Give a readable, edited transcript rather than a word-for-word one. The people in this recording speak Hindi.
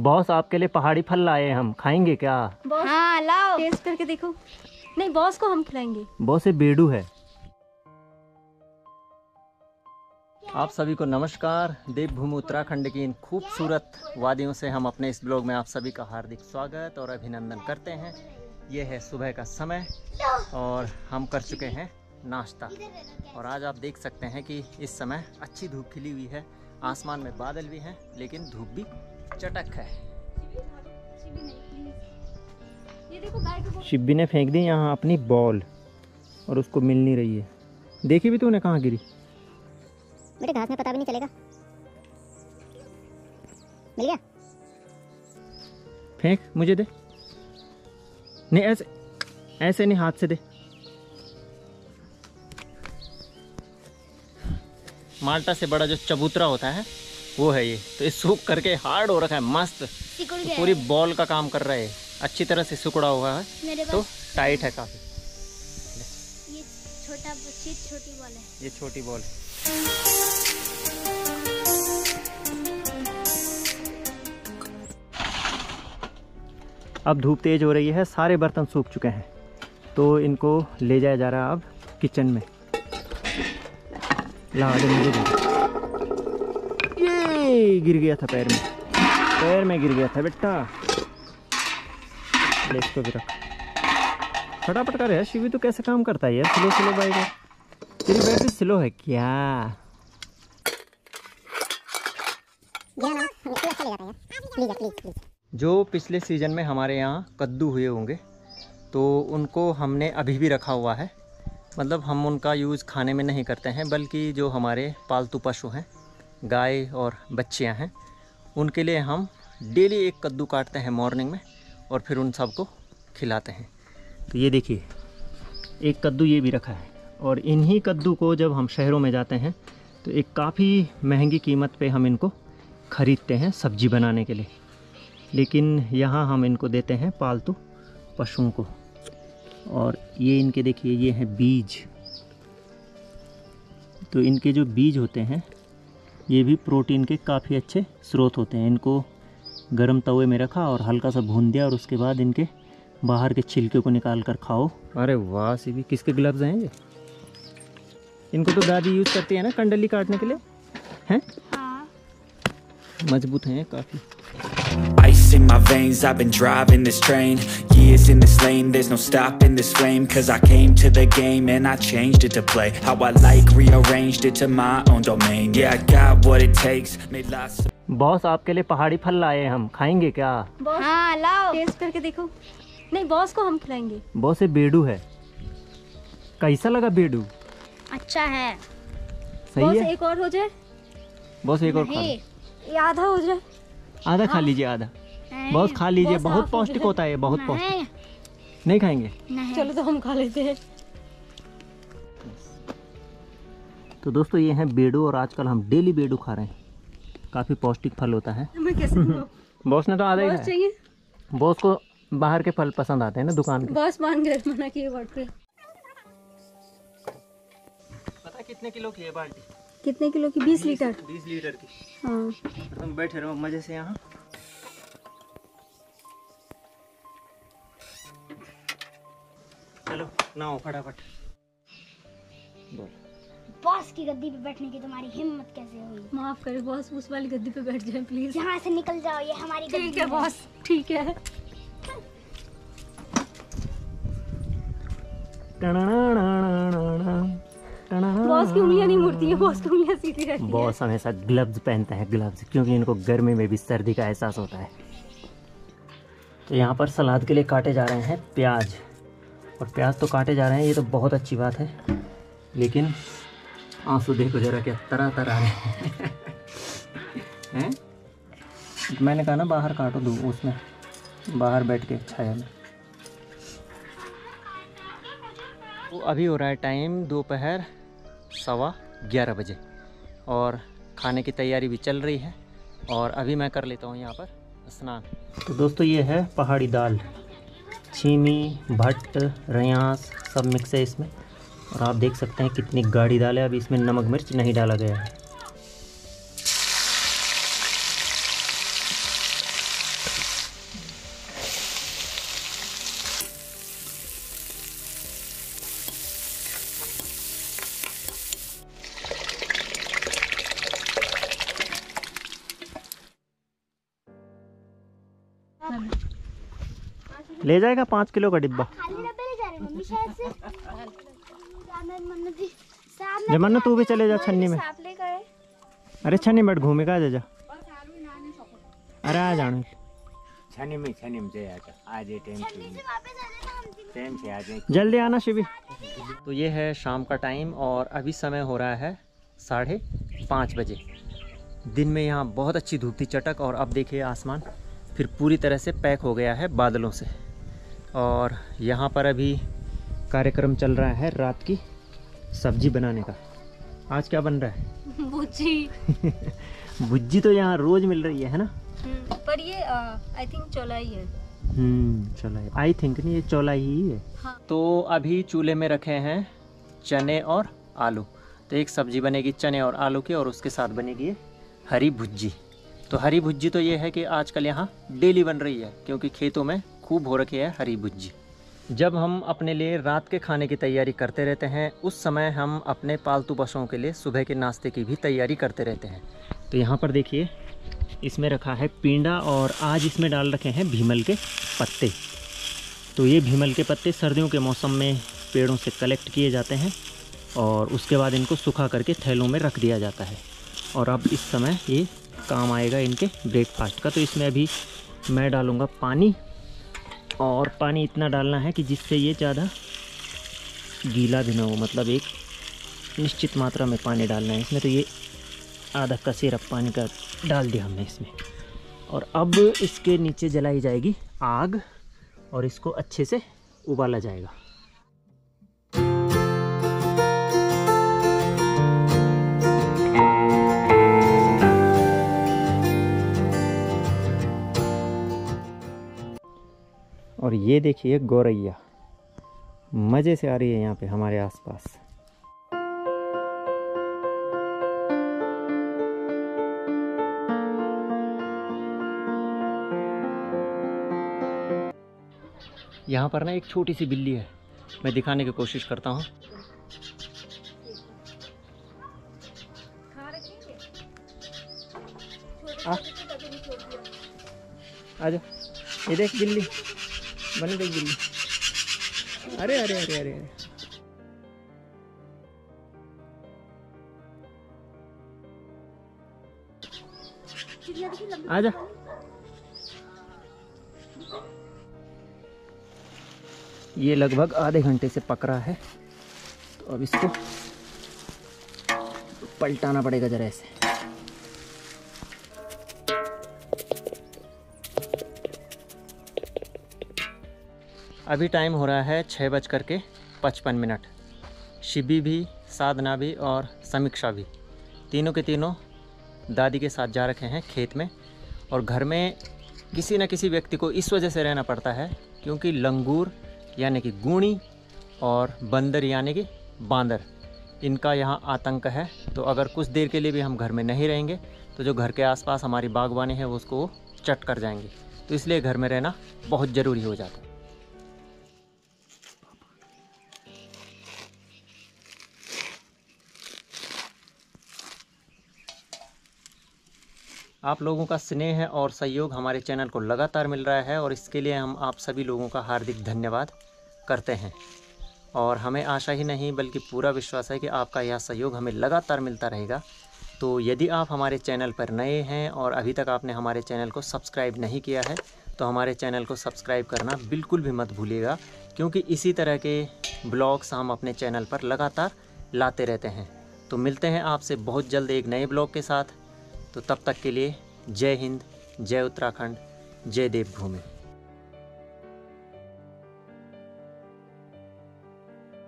बॉस आपके लिए पहाड़ी फल लाए हम, खाएंगे क्या? हाँ लाओ, टेस्ट करके देखो। नहीं, बॉस को हम खिलाएंगे। बॉस ये बेडू है। आप सभी को नमस्कार। देवभूमि उत्तराखंड की इन खूबसूरत वादियों से हम अपने इस ब्लॉग में आप सभी का हार्दिक स्वागत और अभिनंदन करते हैं। ये है सुबह का समय और हम कर चुके हैं नाश्ता। और आज आप देख सकते हैं कि इस समय अच्छी धूप खिली हुई है, आसमान में बादल भी हैं लेकिन धूप भी चटक है। शिब्बी ने फेंक दी यहाँ अपनी बॉल और उसको मिल नहीं रही है। देखी भी तूने कहाँ गिरी? मेरे घास में पता भी नहीं चलेगा। मिल गया? फेंक, मुझे दे। नहीं, ऐसे ऐसे नहीं, हाथ से दे। माल्टा से बड़ा जो चबूतरा होता है वो है ये। तो ये सूख करके हार्ड हो रखा है, मस्त तो पूरी बॉल का काम कर रहा है। अच्छी तरह से सिकुड़ा हुआ है तो टाइट है काफी। ये छोटी बॉल है। ये छोटी बॉल है। अब धूप तेज हो रही है, सारे बर्तन सूख चुके हैं तो इनको ले जाया जा रहा है अब किचन में। ला दे मुझे दे। ये गिर गया था पैर में गिर गया था बेटा। ले इसको भी रख। फटाफट कर यार शिवी, तो कैसे काम करता है यार? स्लो बाइक है तेरी, बैटरी स्लो है क्या? जो पिछले सीजन में हमारे यहाँ कद्दू हुए होंगे तो उनको हमने अभी भी रखा हुआ है। मतलब हम उनका यूज़ खाने में नहीं करते हैं, बल्कि जो हमारे पालतू पशु हैं, गाय और बच्चियां हैं, उनके लिए हम डेली एक कद्दू काटते हैं मॉर्निंग में और फिर उन सबको खिलाते हैं। तो ये देखिए, एक कद्दू ये भी रखा है। और इन्हीं कद्दू को जब हम शहरों में जाते हैं तो एक काफ़ी महंगी कीमत पे हम इनको ख़रीदते हैं सब्जी बनाने के लिए, लेकिन यहाँ हम इनको देते हैं पालतू पशुओं को। और ये इनके देखिए, ये हैं बीज। तो इनके जो बीज होते हैं ये भी प्रोटीन के काफ़ी अच्छे स्रोत होते हैं। इनको गरम तवे में रखा और हल्का सा भून दिया और उसके बाद इनके बाहर के छिलके को निकाल कर खाओ। अरे वाह सिभी, किसके ग्लव्स हैं ये? इनको तो दादी यूज़ करती है ना कंडली काटने के लिए, हैं? हाँ। मजबूत हैं काफ़ी। Ice in my veins, I've been driving this train. Years in this lane, there's no stopping this flame. Cause I came to the game and I changed it to play how I like, rearranged it to my own domain. Yeah, I got what it takes, made lots of... boss आपके लिए पहाड़ी फल लाए हम, खाएंगे क्या? हाँ लाओ, टेस्ट करके देखो। नहीं, बॉस को हम खिलाएंगे। बॉस ये बेडू है। कैसा लगा बेडू? अच्छा है। सही बॉस है। एक और हो जाए। बॉस एक और खा लो। ये आधा हो जाए। आधा खा लीजिए, आधा। बॉस खा लीजिए, बहुत पौष्टिक होता है, बहुत पौष्टिक। नहीं खाएंगे? चलो तो हम खा लेते हैं। तो दोस्तों ये हैं बेडू और आजकल हम डेली बेडू खा रहे हैं। काफ़ी पौष्टिक फल होता है। मैं कैसे बॉस ने तो आधा ही खाया। चाहिए। बॉस को बाहर के फल पसंद आते हैं ना, दुकान के। बॉस मान गए, मना किए बात पे। पता कितने किलो की है बाल्टी? कितने किलो की? 20 लीटर। 20 लीटर की। हाँ। तुम बैठे रहो मजे से यहाँ। चलो नाओ फटाफट। बॉस की गद्दी पे बैठने की तुम्हारी हिम्मत कैसे हुई? माफ करे बॉस, उस वाली गद्दी पे बैठ जाए प्लीज। यहाँ से निकल जाओ, ये हमारी गद्दी ठीक है बॉस, ठीक है। बॉस की उंगलियां नहीं मुड़ती है, बॉस की उंगलियां सीधी रहती है। बॉस हमेशा ग्लव्स पहनते हैं, ग्लव्स, क्योंकि इनको गर्मी में भी सर्दी का एहसास होता है। तो यहाँ पर सलाद के लिए काटे जा रहे हैं प्याज। और प्याज तो काटे जा रहे हैं, ये तो बहुत अच्छी बात है, लेकिन आंसू देखो जरा, क्या तरह तरह हैं। मैंने कहा ना बाहर काटो, दूँ उसमें बाहर बैठ के अच्छा है। तो अभी हो रहा है टाइम दोपहर 11:15 बजे और खाने की तैयारी भी चल रही है। और अभी मैं कर लेता हूँ यहाँ पर स्नान। तो दोस्तों ये है पहाड़ी दाल, छीमी, भट्ट, रयास सब मिक्स है इसमें। और आप देख सकते हैं कितनी गाढ़ी दाल है। अभी इसमें नमक मिर्च नहीं डाला गया है। ले जाएगा 5 किलो का डिब्बा। खाली डब्बे ले जा रहे मम्मी शायद से। जमाना तू भी चले जा छन्नी में। अरे छन्नी में घूमेगा जा। अरे आ जाने छनी में जे आजा आज ये टाइम से आ जाए। जल्दी आना शिवी। तो ये है शाम का टाइम और अभी समय हो रहा है 5:30 बजे। दिन में यहाँ बहुत अच्छी धूप थी चटक, और अब देखिए आसमान फिर पूरी तरह से पैक हो गया है बादलों से। और यहाँ पर अभी कार्यक्रम चल रहा है रात की सब्जी बनाने का। आज क्या बन रहा है? भुजी। भुज्जी तो यहाँ रोज मिल रही है ना? पर ये आई थिंक चौलाई है। चौलाई, आई थिंक नहीं, ये चौलाई ही है। हाँ। तो अभी चूल्हे में रखे हैं चने और आलू। तो एक सब्जी बनेगी चने और आलू की, और उसके साथ बनेगी ये हरी भुज्जी। तो हरी भुज्जी तो ये है कि आजकल यहाँ डेली बन रही है, क्योंकि खेतों में खूब हो रखी है हरी भुज्जी। जब हम अपने लिए रात के खाने की तैयारी करते रहते हैं, उस समय हम अपने पालतू पशुओं के लिए सुबह के नाश्ते की भी तैयारी करते रहते हैं। तो यहाँ पर देखिए इसमें रखा है पींडा, और आज इसमें डाल रखे हैं भीमल के पत्ते। तो ये भीमल के पत्ते सर्दियों के मौसम में पेड़ों से कलेक्ट किए जाते हैं, और उसके बाद इनको सुखा करके थैलों में रख दिया जाता है। और अब इस समय ये काम आएगा इनके ब्रेकफास्ट का। तो इसमें अभी मैं डालूँगा पानी, और पानी इतना डालना है कि जिससे ये ज़्यादा गीला भी ना हो, मतलब एक निश्चित मात्रा में पानी डालना है इसमें। तो ये आधा का सिरप पानी का डाल दिया हमने इसमें। और अब इसके नीचे जलाई जाएगी आग, और इसको अच्छे से उबाला जाएगा। और ये देखिए गौरैया मज़े से आ रही है यहाँ पे हमारे आसपास। यहाँ पर ना एक छोटी सी बिल्ली है, मैं दिखाने की कोशिश करता हूँ। आजा, ये देख बिल्ली बनी, देख बिल्ली। अरे अरे अरे अरे अरे, आजा। ये लगभग आधे घंटे से पक रहा है, तो अब इसको पलटाना पड़ेगा जरा ऐसे। अभी टाइम हो रहा है 6:55। शिबी भी, साधना भी और समीक्षा भी, तीनों के तीनों दादी के साथ जा रखे हैं खेत में। और घर में किसी न किसी व्यक्ति को इस वजह से रहना पड़ता है क्योंकि लंगूर यानी कि गूणी और बंदर यानी कि बांदर, इनका यहाँ आतंक है। तो अगर कुछ देर के लिए भी हम घर में नहीं रहेंगे तो जो घर के आसपास हमारी बागवानी है वो उसको चट कर जाएंगे। तो इसलिए घर में रहना बहुत ज़रूरी हो जाता है। आप लोगों का स्नेह और सहयोग हमारे चैनल को लगातार मिल रहा है, और इसके लिए हम आप सभी लोगों का हार्दिक धन्यवाद करते हैं। और हमें आशा ही नहीं बल्कि पूरा विश्वास है कि आपका यह सहयोग हमें लगातार मिलता रहेगा। तो यदि आप हमारे चैनल पर नए हैं और अभी तक आपने हमारे चैनल को सब्सक्राइब नहीं किया है तो हमारे चैनल को सब्सक्राइब करना बिल्कुल भी मत भूलिएगा, क्योंकि इसी तरह के ब्लॉग्स हम अपने चैनल पर लगातार लाते रहते हैं। तो मिलते हैं आपसे बहुत जल्द एक नए ब्लॉग के साथ। तो तब तक के लिए जय हिंद, जय उत्तराखंड, जय देवभूमि।